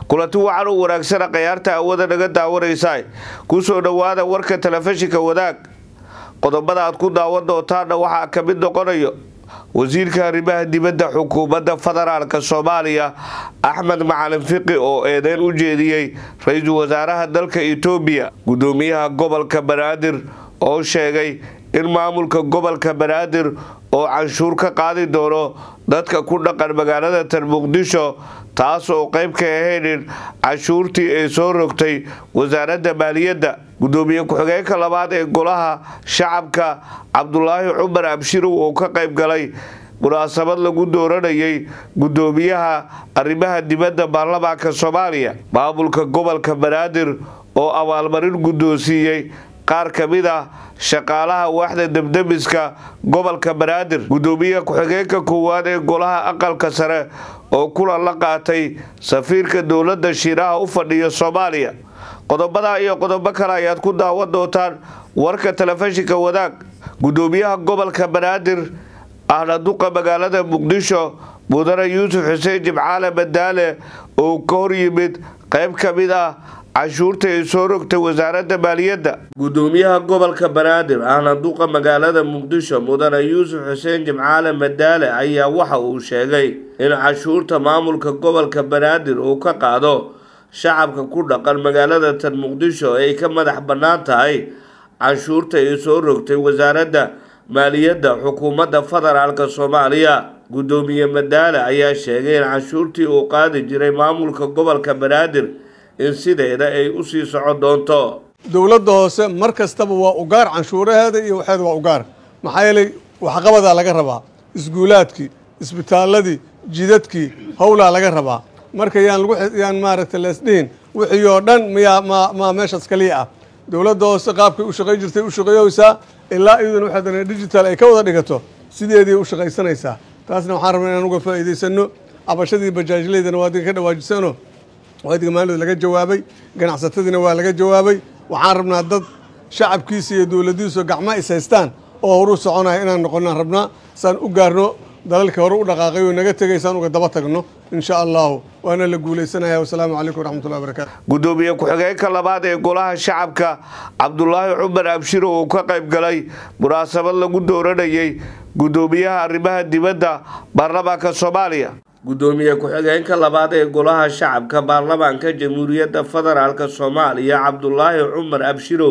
kulanti wacan u wanaagsan qiyaarta awada naga daawanaysaa ku soo dhawaada warka telefishinka wadaag qodobada aad ku daawan doontaan waxa ka mid noqonayo wasiirka arrimaha dibadda xukuumadda federaalka Soomaaliya Axmed Macalin Fiqi oo eedeyn u jeediyay ra'iisul wasaaraha dalka Itoobiya gudoomiyaha gobolka Banaadir oo sheegay in maamulka gobolka Banaadir oo canshuur ka qaadi doono dadka ku dhaqan magaalada Muqdisho taas oo qayb ka ahayd canshuurtii ay soo rogtay wasaaradda maaliyadda gudoomiye ku-xigeenka labaad ee golaha shacabka Cabdullaahi Cumar Abshir oo ka qayb galay munaasabad lagu dooranayay gudoomiyaha arrimaha dibadda baarlamaanka Soomaaliya maamulka gobolka Banaadir oo abaalmarin gudoonsiyay qaar kamid ah shaqaalaha waaxda dabdamiska gobolka Banaadir gudoomiyaha ku-xigeenka koowaad ee golaha aqalka sare oo kula la qaatay safiirka dawladda Shiinaha u fadhiya Soomaaliya qodobada iyo qodobo kale ayaad ku daawan doontaan warka telefishinka wadaag gudoomiyaha gobolka Banaadir ahna duqa magaalada Muqdisho mudane Yuusuf Xuseen Jimcaale Madaale oo ka hor yimid qayb kamid ah canshuurta ay soo rogtay wasaaradda maaliyadda gudoomiyaha gobolka Banaadir ahna duqa magaalada Muqdisho mudane Yuusuf Xuseen Jimcaale Madaale ayaa waxa uu sheegay in canshuurta maamulka gobolka Banaadir uu ka qaado shacabka ku dhaqan magaalada Muqdisho ay ka madax banaan tahay canshuurta ay soo rogtay wasaaradda maaliyadda xukuumadda federaalka Soomaaliya gudoomiye Madaale ayaa sheegay in canshuurtii uu qaadi jiray maamulka gobolka Banaadir in sideeda ay u sii socon doonto dawladda hoose mar kastaba waa u gaar canshuuraheeda iyo waxeed waa u gaar maxaa yeelay wax qabada laga rabaa iskuulaadkii isbitaaladii jidadkii howlaa laga rabaa marka yaan maaragtay leesdhiin wixii oo dhan ma meeshaas kaliya ah dawladda hoose qaabkay u shaqayn jirtay u shaqeeyaysaa ilaa iyaduna waxaadana digital ay ka wada dhigato sideedii u shaqaysanaysaa taasna waxaan rabnaa inaan uga faa'iidaysano abashadii bajaajleydana waa ka dhawaajisano wadiga maalin laga jawaabay ganacsatadina waa laga jawaabay waxaan rabnaa dad shacabkiisa iyo dawladdiisu gacmo is haystaan oo horu soconaya inaan noqonaan rabnaa saan u gaarno dalalka hore u dhaqaaqay oo naga tagaysaan uga daba tagno insha Allah waana la guuleysanayaa wassalaamu calaykum waraxmatullaahi wabarakaatuh gudoomiye ku-xigeenka labaad ee golaha shacabka Cabdullaahi Cumar Abshir oo ka qayb galay munaasabad lagu dooranayay gudoomiyaha arrimaha dibadda baarlamaanka Soomaaliya gudoomiye ku-xigeenka labaad ee golaha shacabka baarlamaanka Jamhuuriyadda Federaalka Soomaaliya Cabdullaahi Cumar Abshir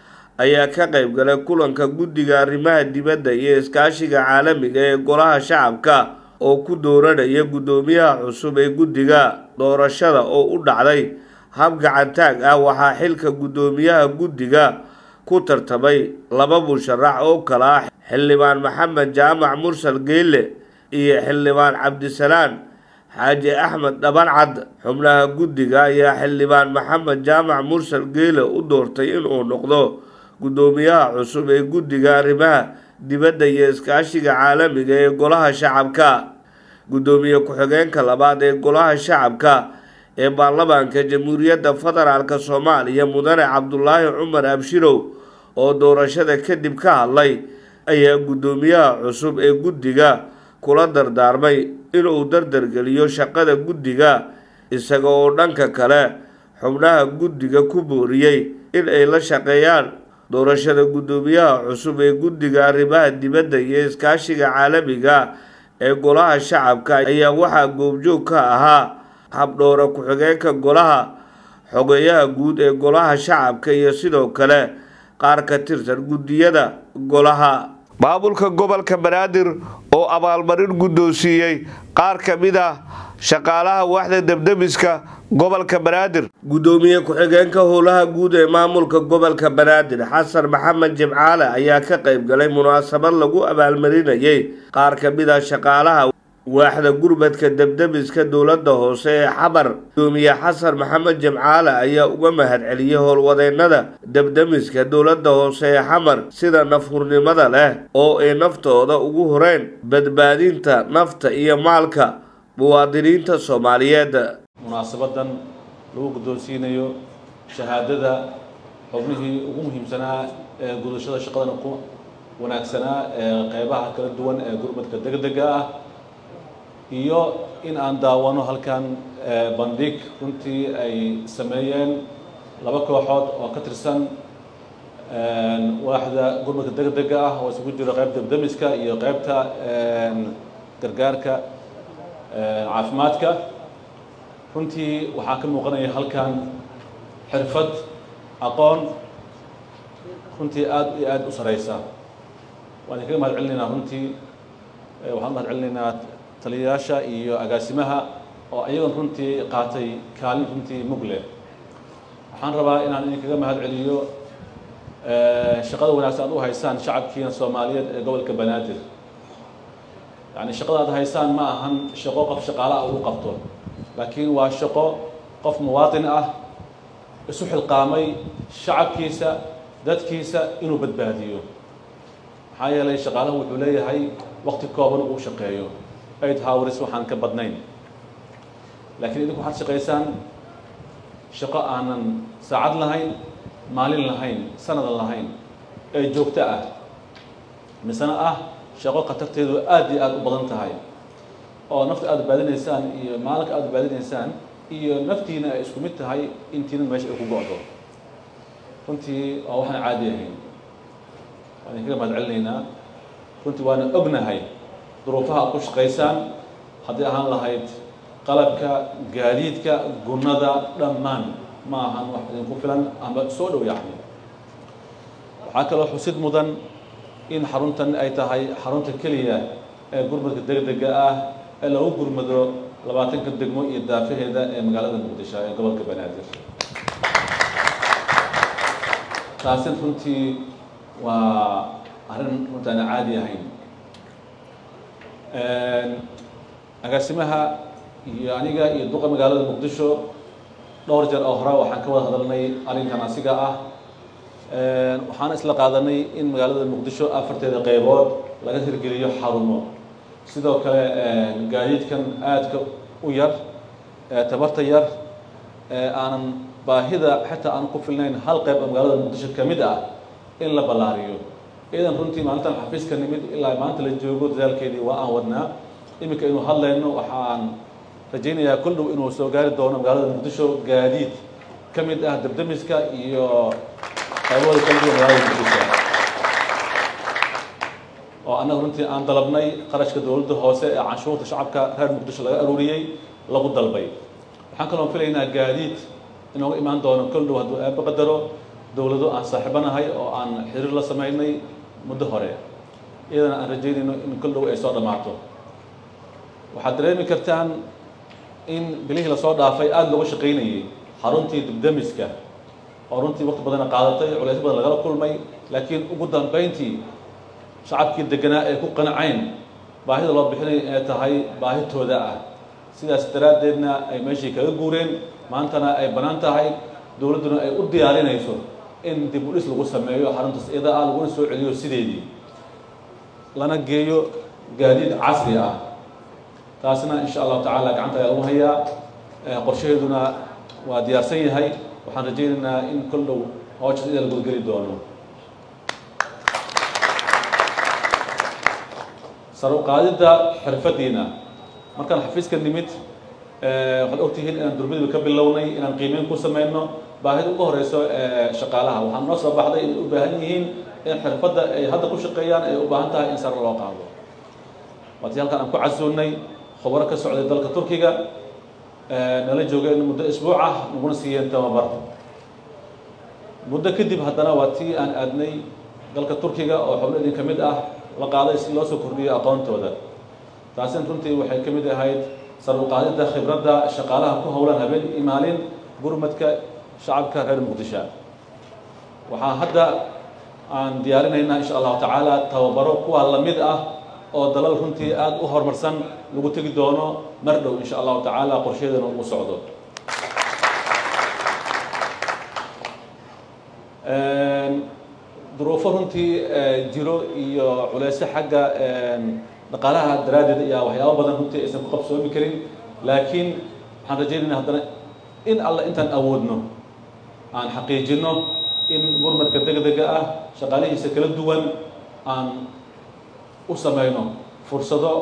ayaa ka qayb galay kulanka guddiga arrimaha dibadda iyo iskaashiga caalamiga ee golaha shacabka oo ku dooranaya gudoomiyaha cusub ee guddiga doorashada oo u dhacday hab gacantaag ah waxaa xilka gudoomiyaha guddiga ku tartamay laba musharax oo kala ah xildhibaan Maxamed Jaamac Mursal Geelle iyo xildhibaan Cabdisalaan Xaaji Axmed Dhabancad xubnaha guddiga ayaa xildhibaan Maxamed Jaamac Mursal Geelle u doortay inuu noqdo gudoomiyaha cusub ee guddiga arrimaha dibadda iyo iskaashiga caalamiga ee golaha shacabka gudoomiye ku-xigeenka labaad ee golaha shacabka ee baarlamaanka Jamhuuriyadda Federaalka Soomaaliya mudane Cabdullaahi Cumar Abshir oo doorashada kadib ka hadlay ayaa gudoomiyaha cusub ee guddiga kula dardaarmay inuu dardargeliyo shaqada guddiga isaga oo dhanka kale xubnaha guddiga ku booriyay in ay la shaqeeyaan doorashada gudoomiyaha cusub ee guddiga arrimaha dibadda iyo iskaashiga caalamiga ee golaha shacabka ayaa waxaa goobjoog ka ahaa habdhoora ku-xigeenka golaha xogeyaha guud ee golaha shacabka iyo sidoo kale qaar ka tirsan guddiyada golaha maamulka gobolka Banaadir oo abaalmarin gudoonsiyay qaar kamid ah shaqaalaha waaxda dabdamiska gobolka Banaadir gudoomiye ku-xigeenka howlaha guud ee maamulka gobolka Banaadir Xasan Maxamed Jimcaale ayaa ka qayb galay munaasabad lagu abaalmarinayay qaar kamid ah shaqaalaha waaxda gurmadka dabdamiska dawladda hoose ee Xamar gudoomiye Xasan Maxamed Jimcaale ayaa uga mahadceliyay howlwadeennada dabdamiska dawladda hoose ee Xamar sida nafhurnimada leh oo ay naftooda ugu horeen badbaadinta nafta iyo maalka muwaadiniinta Soomaaliyeed munaasabadan lagu guddoonsiinayo shahaadada xubnihii ugu muhiimsanaa ee gudashada shaqadan ku wanaagsanaa ee qaybaha kala duwan ee gurmadka degdega ah iyo in aan daawano halkan bandhig runtii ay sameeyeen laba kooxood oo ka tirsan waaxda gurmadka degdega ah oo isugu jira qaybta damiska iyo qaybta gargaarka caafimaadka. runtii waxaa ka muuqanaya halkan xirfad aqoon runtii aad iyo aad u sareysa. waan kaga mahad celinaynaa runtii waxaan mahad celinaynaa taliyayaasha iyo agaasimaha oo ayagan runtii qaatay kaalin runtii mug leh. waxaan rabaa inaan idinkaga mahad celiyo shaqada wanaagsan aad u haysaan shacabkiina Soomaaliyeed ee gobolka Banaadir. yani shaqada aad haysaan ma ahan shaqo qof shaqaale ah uu qabto, laakiin waa shaqo qof muwaadin ah isu xilqaamay shacabkiisa dadkiisa inuu badbaadiyo. maxaa yeelay shaqaalaha wuxuu leeyahay waqti kooban uu shaqeeyo 8 hours waxaan ka badnayn, laakiin idinku waxaad shaqaysaan shaqo aanan saacad lahayn, maalin lahayn, sanad lahayn ee joogto ah, misana ah shaqo khatarteedu aad iyo aad u badan tahay oo nafta aad baadinaysaan iyo maalinka aad baadinaysaan iyo naftiina ay isku mid tahay intiina meesha ay ku go'do. runtii waa waxaan caadi ahayn. waan kaga mahad celinaynaa. runtii waana ognahay duruufaha aad ku shaqaysaan, haddii ahaan lahayd qalabka, gaadiidka, gunnada, dhammaan ma ahan wax idinku filan ama soo dhow yacni. waxaa kaloo xusid mudan in xaruntan ay tahay xarunta keliya ee gurmadka degdega ah ee lagu gurmado 20 degmo iyo daafaheeda ee magaalada Muqdisho ee gobolka Banaadir. taasi runtii waa arrin runtii aan caadi ahayn. agaasimaha iyo aniga iyo duqa magaalada Muqdisho dhowr jeer oo hore waxaan ka wada hadalnay arrintan asiga ah. waxaan isla qaadanay in magaalada Muqdisho afarteeda qaybood laga hirgeliyo xarumo. sidoo kale gaadiidkan aadka u yar tabarta yar aanan baahida xitaa aan ku filnayn hal qayb magaalada Muqdisho kamid ah in la balaariyo. idan runtii maalintan xafiiska nimid ilaa maanta la joogo dadaalkeedii waa aan wadnaa. iminka inuu hadlayno waxaan rajaynayaa kul dhow inuu soo gaari doono magaalada Muqdisho gaadiid kamid ah dabdamiska iyo qaybooda kala duwan magaalada Muqdisho oo annaga runtii aan dalabnay qarashka dowladda hoose ee canshuurta shacabka reer Muqdisho laga aruuriyay lagu dalbay. waxaan kaloo filaynaa gaadiid inooga imaan doono kul dhow hadduu aaba qadaro dowlado aan saaxiibanahay oo aan xiriir la sameynay muddo hore. iyadana aan rajaynayno in kul dhow ay soo dhamaato. waxaad dareemi kartaan in bilihii lasoo dhaafay aada looga shaqaynayay xaruntii dibdamiska oo runtii waqti badan qaadatay, culays badan lagala kulmay, laakiin ugu dambeyntii shacabkii deganaa ay ku qanacayn baahida loo bixinay ee tahay baahitooda ah. sidaas daraaddeedna ay meeshii kaga guureen, maantana ay bannaan tahay, dowladduna ay u diyaarinayso in dib u dhis lagu sameeyo xaruntaas iyada ah, laguna soo celiyo sideedii, lana geeyo gaadiid casri ah. taasna insha allahu tacaala gacanta ayaa lagu hayaa. qorshaheeduna waa diyaarsan yahay. waxaan rajaynaynaa in kol dhow hawshaas ida la gudgeli doono. sar u qaadidda xirfadiina markaan xafiiska nimid waxaad ogtihiin inaan durmadiiba ka bilownay inaan qiimeyn ku sameyno baahida ugu horeyso ee shaqaalaha. waxaan noo soo baxday inay u baahan yihiin in xirfadda ay hadda ku shaqeeyaan ay u baahan tahay in sar loo qaado. waatii halkan aan ku casuulnay khubaro ka socday dalka Turkiga nala joogeen muddo isbuuc ah, naguna siiyeen tababar. muddo kadib haddana waa tii aan aadnay dalka Turkiga oo xubno idin ka mid ah la qaaday si loo soo kordhiyo aqoontooda. taasina runtii waxay ka mid ahayd sar u qaadidda khibradda shaqaalaha ku howlan habeen iyo maalin gurmadka shacabka reer Muqdisho. waxaa hadda aan diyaarinaynaa insha allahu tacaala tababaro kuwa la mid ah oo dalal runtii aad u horumarsan lagu tegi doono mar dhow insha allahu tacaala. qorsheedana uu socdo. duruufo runtii jiro iyo culaysyo xagga dhaqaalaha daraaddeed ayaa waxyaabo badan runtii aysan ku qabsoomi karin, laakiin waxaan rajaynaynaa haddana in alla intaan awoodno aan xaqiijino in gurmadka degdega ah shaqaalihiisa kala duwan aan u sameyno fursado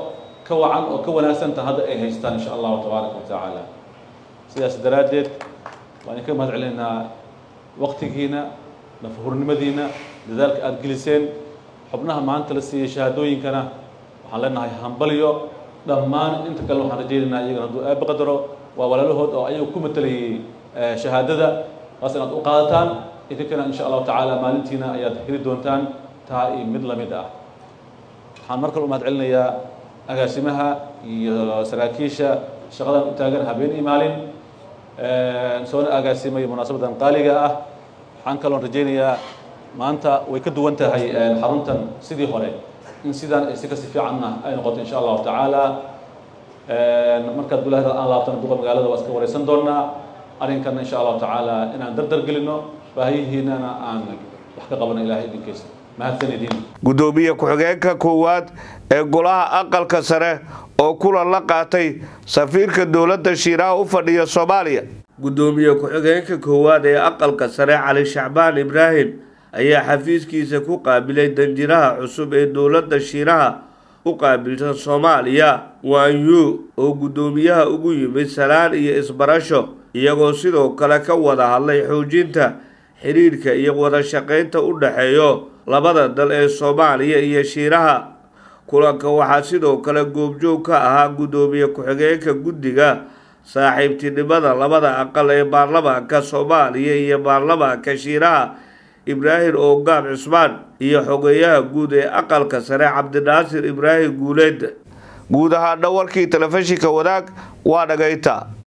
كوعن أو كوناسن هذا إيه هيستان إن شاء الله تبارك وتعالى سياسة درادت وأنا كم هذا علينا وقت هنا نفهر المدينة لذلك الجلسين حبناها ما أنت لسه شهادوين كنا وحلنا هاي همبليو لما أنت كلام حرجينا يجنا بقدره ولا له أو أي حكومة اللي شهادة أصلا أقالتان إذا كان إن شاء الله تعالى مالتنا أياد هري دونتان تاي مدلا مدا حنمركل وما تعلنا يا أقاسمها يا سراكيشة شغلة تاجرها بين إيمالين سواء أقاسمها مناسبة قالقة حنكلون رجينا ما أنت ويكدو أنت هاي حرمتن سيدي هوري إن سيدان استكسي في عنا أي نقطة إن شاء الله تعالى مركز دوله الله تنبغى مقالة واسكوري سندورنا أرين كان إن شاء الله تعالى إن دردر قلنا فهي هنا أن وحكى قبلنا إلهي دين كيس ما هالسنة gudoomiye ku-xigeenka koowaad ee golaha aqalka sare oo kulan la qaatay safiirka dowladda Shiinaha u fadhiya Soomaaliya gudoomiye ku-xigeenka koowaad ee aqalka sare Cali Shacbaan Ibraahim ayaa xafiiskiisa ku qaabilay danjiraha cusub ee dowladda Shiinaha u qaabilsan Soomaaliya Wang Yu oo gudoomiyaha ugu yimid salaan iyo isbarasho iyagoo sidoo kale ka wada hadlay xoojinta xiriirka iyo wada shaqaynta u dhaxeeyo labada dal ee Soomaaliya iyo Shiinaha kulanka waxaa sidoo kale goobjoog ka ahaa gudoomiye ku-xigeenka guddiga saaxiibtinimada labada aqal ee baarlamaanka Soomaaliya iyo baarlamaanka Shiinaha Ibraahim Ogaab Cusmaan iyo xogeyaha guud ee aqalka sare Cabdinaasir Ibraahim Guuleed guud ahaan warkii telefishinka wadaag waa dhagayta